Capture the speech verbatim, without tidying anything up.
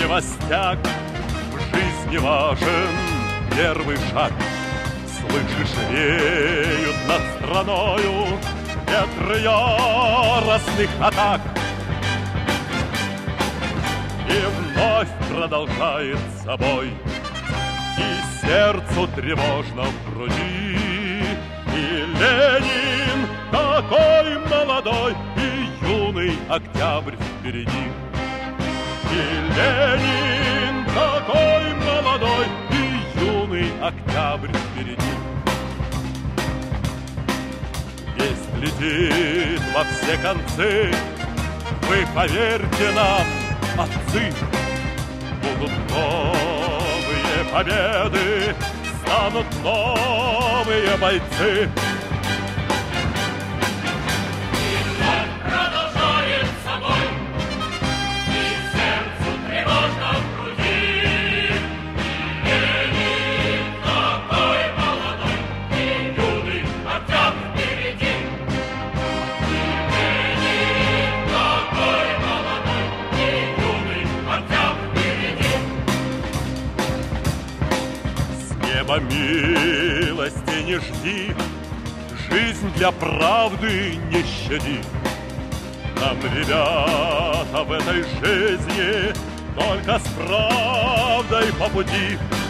Невостяк, в жизни важен первый шаг. Слышишь, веют над страною ветры яростных атак. И вновь продолжает собой, и сердцу тревожно в груди. И Ленин такой молодой, и юный октябрь впереди. И Ленин такой молодой, и юный октябрь впереди. Весть летит во все концы, вы поверьте нам, отцы, будут новые победы, станут новые бойцы. Неба милости не жди, жизнь для правды не щади. Нам, ребята, в этой жизни только с правдой по пути.